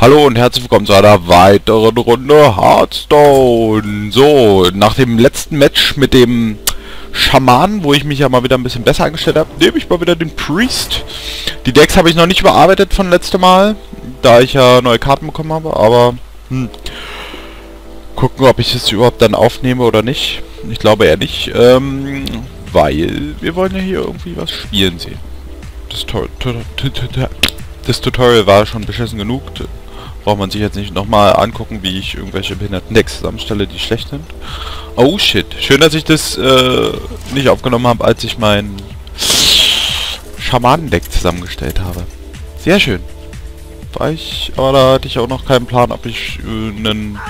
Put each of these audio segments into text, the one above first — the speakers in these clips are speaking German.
Hallo und herzlich willkommen zu einer weiteren Runde Hearthstone. So, nach dem letzten Match mit dem Schamanen, wo ich mich ja mal wieder ein bisschen besser eingestellt habe, nehme ich mal wieder den Priest. Die Decks habe ich noch nicht überarbeitet von letztem Mal, da ich ja neue Karten bekommen habe, aber gucken, ob ich es überhaupt dann aufnehme oder nicht. Ich glaube eher nicht, weil wir wollen ja hier irgendwie was spielen sehen. Das Tutorial war schon beschissen genug. Braucht man sich jetzt nicht nochmal angucken, wie ich irgendwelche behinderten Decks zusammenstelle, die schlecht sind. Oh shit. Schön, dass ich das nicht aufgenommen habe, als ich mein Schamanen-Deck zusammengestellt habe. Sehr schön. Aber da hatte ich auch noch keinen Plan, ob ich einen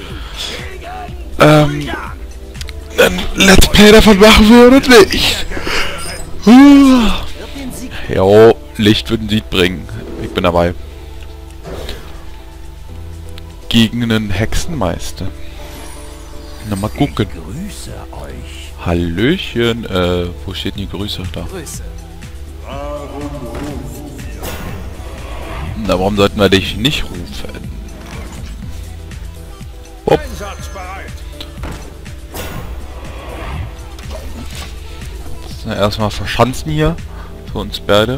Let's Play davon machen würde oder nicht. Jo, Licht wird ein Lied bringen. Ich bin dabei. Gegen einen Hexenmeister. Na, mal gucken. Hallöchen, wo steht denn die Grüße? Da. Na, warum sollten wir dich nicht rufen? Hopp. Na, erstmal verschanzen hier. Für uns beide.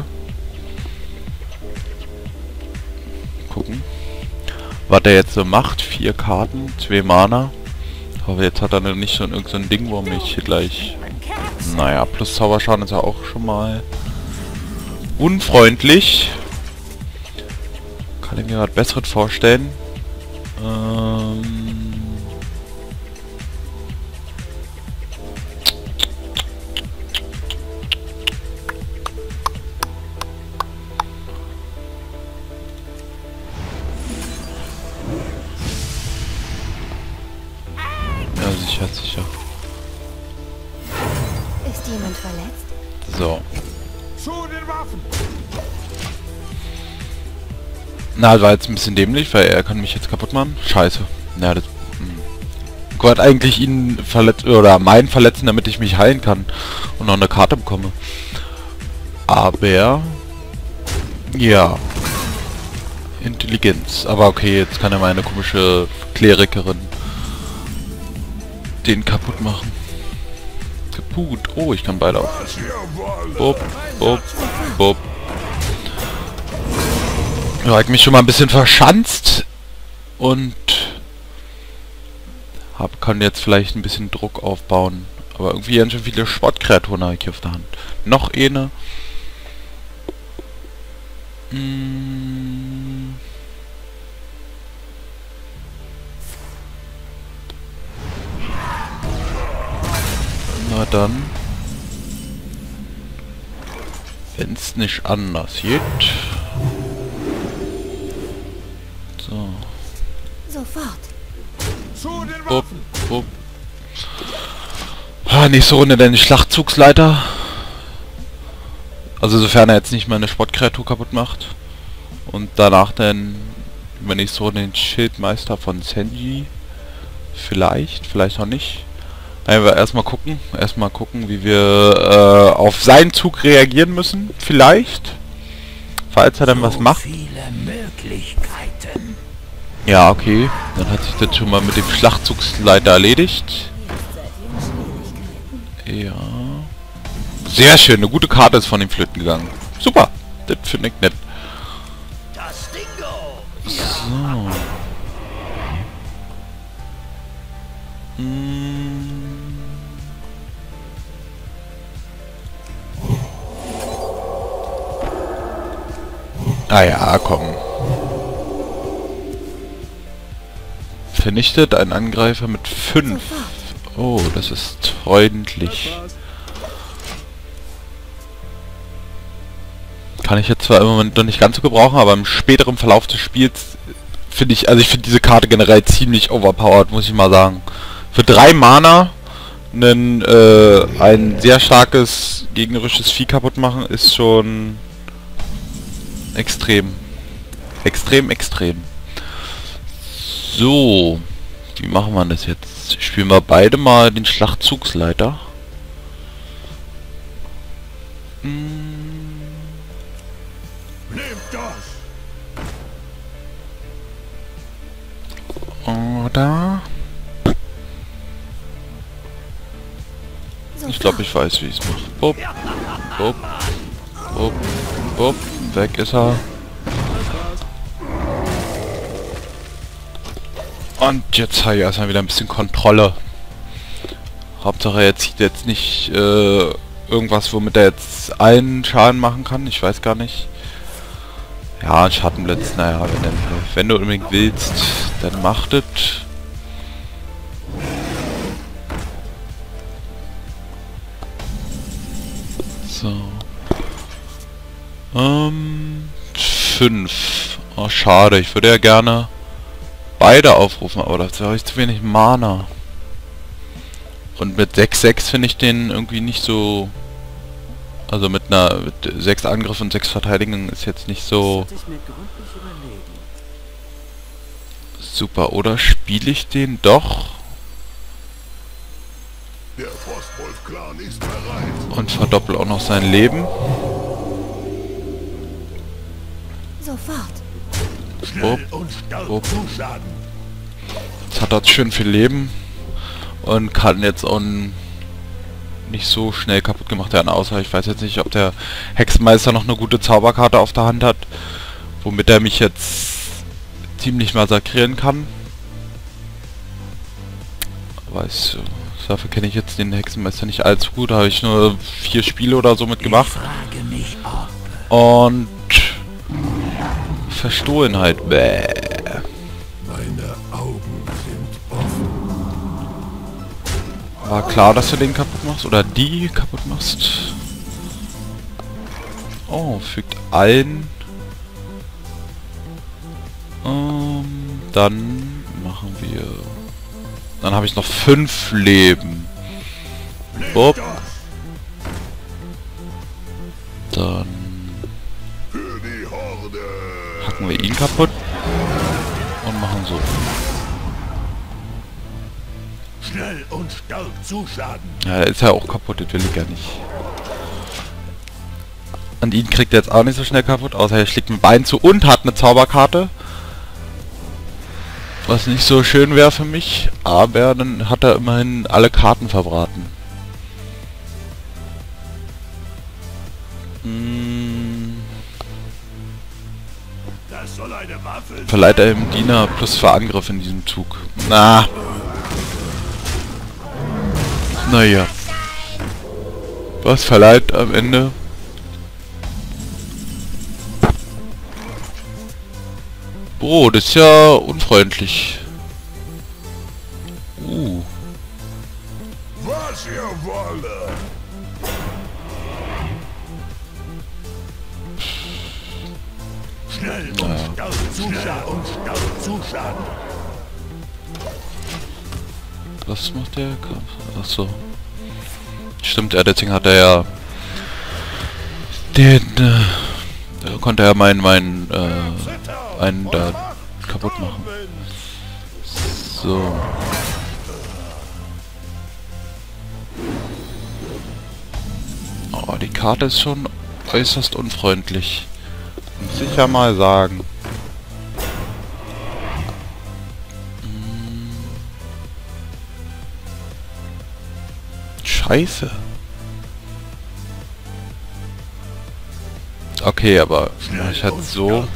Gucken. Was der jetzt so macht. 4 Karten, 2 Mana. Ich hoffe, jetzt hat er nicht so irgend so ein Ding, wo mich hier gleich... Naja, plus Zauberschaden ist ja auch schon mal unfreundlich. Kann ich mir was Besseres vorstellen. Sicher. Ist jemand verletzt? So. Na, das war jetzt ein bisschen dämlich, weil er kann mich jetzt kaputt machen. Scheiße. Na, das... Gott, eigentlich ihn verletzt oder meinen verletzen, damit ich mich heilen kann und noch eine Karte bekomme. Aber... Ja. Intelligenz. Aber okay, jetzt kann er meine komische Klerikerin den kaputt machen. Kaputt. Oh, ich kann beide auf. Bob, bob, bob. Ja, ich mich schon mal ein bisschen verschanzt und kann jetzt vielleicht ein bisschen Druck aufbauen. Aber irgendwie ganz schön viele Sportkreaturen habe ich hier auf der Hand. Noch eine. Na dann. Wenn's nicht anders geht. So. Sofort. Bup, bup. Nächste Runde dann die Schlachtzugsleiter. Also sofern er jetzt nicht meine Sportkreatur kaputt macht. Und danach dann übernächste Runde den Schildmeister von Senji. Vielleicht auch nicht. Erstmal gucken, wie wir auf seinen Zug reagieren müssen, vielleicht, falls er dann was macht. Ja, okay, dann hat sich das schon mal mit dem Schlachtzugsleiter erledigt. Ja, sehr schön, eine gute Karte ist von ihm flöten gegangen. Super, das finde ich nett. So. Ah ja, komm. Vernichtet ein Angreifer mit 5. Oh, das ist freundlich. Kann ich jetzt zwar im Moment noch nicht ganz so gebrauchen, aber im späteren Verlauf des Spiels finde ich, also ich finde diese Karte generell ziemlich overpowered, muss ich mal sagen. Für 3 Mana ein sehr starkes gegnerisches Vieh kaputt machen ist schon extrem. Extrem. So. Wie machen wir das jetzt? Spielen wir beide mal den Schlachtzugsleiter. Oder? Ich glaube, ich weiß, wie ich es mache. Bup, bup, bup, bup. Weg ist er. Und jetzt habe ich erstmal wieder ein bisschen Kontrolle. Hauptsache er zieht jetzt nicht irgendwas, womit er jetzt einen Schaden machen kann. Ich weiß gar nicht. Ja, ein Schattenblitz, naja, wenn du unbedingt willst, dann mach das. So. 5. Oh, schade. Ich würde ja gerne beide aufrufen, aber dazu habe ich zu wenig Mana. Und mit 6-6 finde ich den irgendwie nicht so... Also mit 6 Angriff und 6 Verteidigung ist jetzt nicht so... Super, oder spiele ich den doch? Der Frostwolf-Clan ist bereit. Und verdoppel auch noch sein Leben. Sofort. Schnell und stark zuschaden. Jetzt hat er schön viel Leben. Und kann jetzt auch nicht so schnell kaputt gemacht werden, außer ich weiß jetzt nicht, ob der Hexenmeister noch eine gute Zauberkarte auf der Hand hat, womit er mich jetzt ziemlich massakrieren kann. Weiß, dafür kenne ich jetzt den Hexenmeister nicht allzu gut, da habe ich nur 4 Spiele oder so mitgemacht. Und Verstohlenheit, bäh. Meine Augen sind offen. War klar, dass du den kaputt machst oder die kaputt machst. Oh, fügt ein. Dann machen wir... Dann habe ich noch 5 Leben. Upp. Dann Für die Horde. hacken wir ihn kaputt und machen so. Schnell und stark zuschaden. Ja, der ist ja auch kaputt, das will ich gar nicht. Und ihn kriegt er jetzt auch nicht so schnell kaputt, außer er schlägt mit Bein zu und hat eine Zauberkarte. Was nicht so schön wäre für mich, aber dann hat er immerhin alle Karten verbraten. Das soll eine Waffe sein. Verleiht er dem Diener plus für Angriff in diesem Zug. Na. Naja. Was verleiht am Ende? Oh, das ist ja unfreundlich. Was ihr wolle. Schnell und stark zuschaden. Schnell und stark zuschaden. Was macht der Kampf? Achso. Stimmt, ja, deswegen hat er ja den, da konnte er einen da kaputt machen. So. Oh, die Karte ist schon äußerst unfreundlich. Muss ich ja mal sagen. Scheiße. Okay, aber ich hatte so.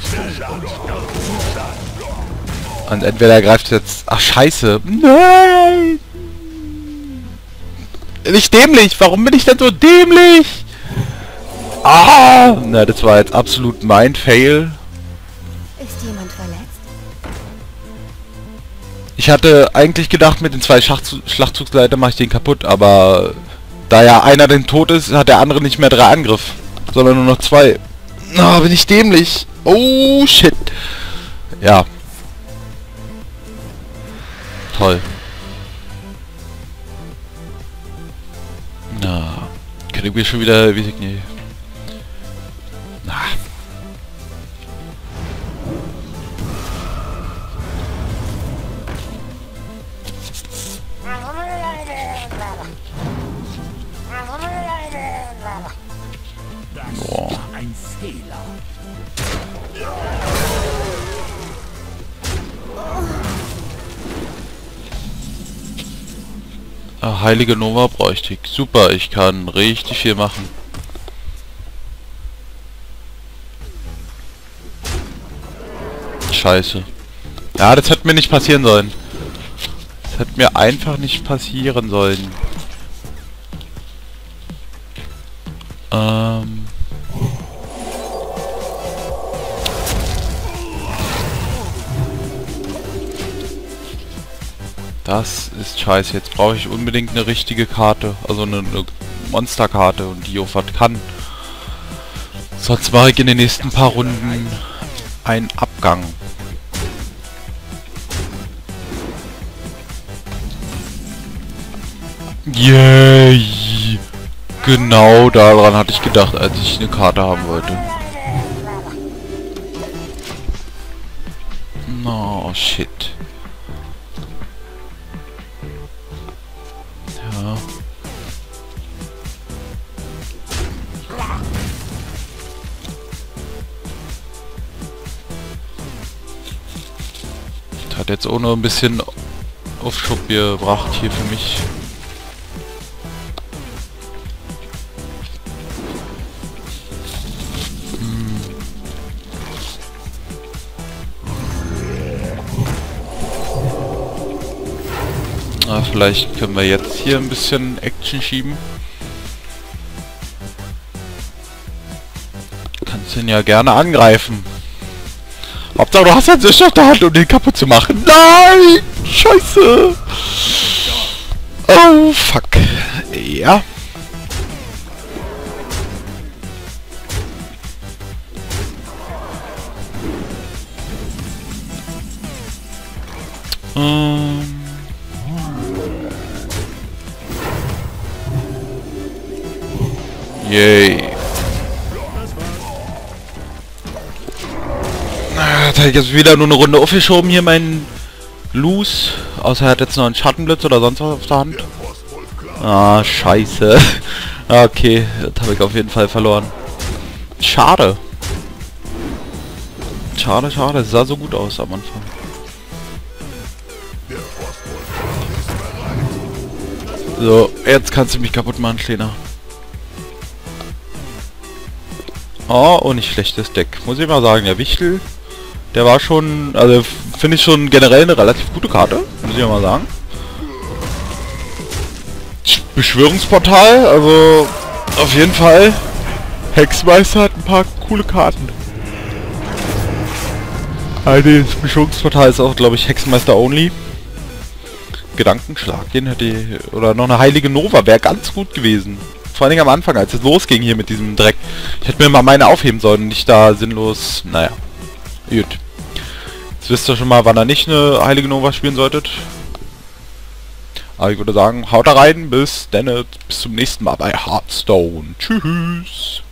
Und entweder er greift jetzt... Ach, scheiße. Nein! Nicht dämlich! Warum bin ich denn so dämlich? Ah! Na, das war jetzt absolut mein Fail. Ist jemand verletzt? Ich hatte eigentlich gedacht, mit den 2 Schlachtzugsleiter mache ich den kaputt, aber da ja einer denn tot ist, hat der andere nicht mehr 3 Angriff, sondern nur noch 2. Na, bin ich dämlich. Oh, shit. Ja. Toll. Na, kriegen wir schon wieder... Wie nee. Na. Boah. Ein Fehler. Heilige Nova bräuchte ich. Super, ich kann richtig viel machen. Scheiße. Ja, das hätte mir nicht passieren sollen. Das hätte mir einfach nicht passieren sollen. Das ist scheiße. Jetzt brauche ich unbedingt eine richtige Karte. Also eine Monsterkarte und die auch was kann. Sonst mache ich in den nächsten paar Runden einen Abgang. Yay! Genau daran hatte ich gedacht, als ich eine Karte haben wollte. No, shit. Ja. Das hat jetzt auch noch ein bisschen Aufschub gebracht hier für mich. Na, vielleicht können wir jetzt hier ein bisschen Action schieben. Kannst ihn ja gerne angreifen. Hauptsache du hast jetzt nicht auf der Hand, um den kaputt zu machen. Nein! Scheiße! Oh, fuck. Ja. Yay. Da habe ich jetzt wieder nur eine Runde aufgeschoben hier, mein Loose. Außer er hat jetzt noch einen Schattenblitz oder sonst was auf der Hand. Ah, scheiße. Okay, das habe ich auf jeden Fall verloren. Schade. Schade, schade. Es sah so gut aus am Anfang. So, jetzt kannst du mich kaputt machen, Schlener. Oh, und nicht schlechtes Deck. Muss ich mal sagen, der Wichtel, der war schon, also finde ich schon generell eine relativ gute Karte. Muss ich mal sagen. Beschwörungsportal, also auf jeden Fall. Hexmeister hat ein paar coole Karten. Also das Beschwörungsportal ist auch, glaube ich, Hexmeister only. Gedankenschlag, den hätte ich, oder noch eine Heilige Nova wäre ganz gut gewesen. Vor allen Dingen am Anfang, als es losging hier mit diesem Dreck. Ich hätte mir mal meine aufheben sollen, nicht da sinnlos, naja. Gut. Jetzt wisst ihr schon mal, wann ihr nicht eine Heilige Nova spielen solltet. Aber ich würde sagen, haut da rein, bis dann, bis zum nächsten Mal bei Hearthstone. Tschüss.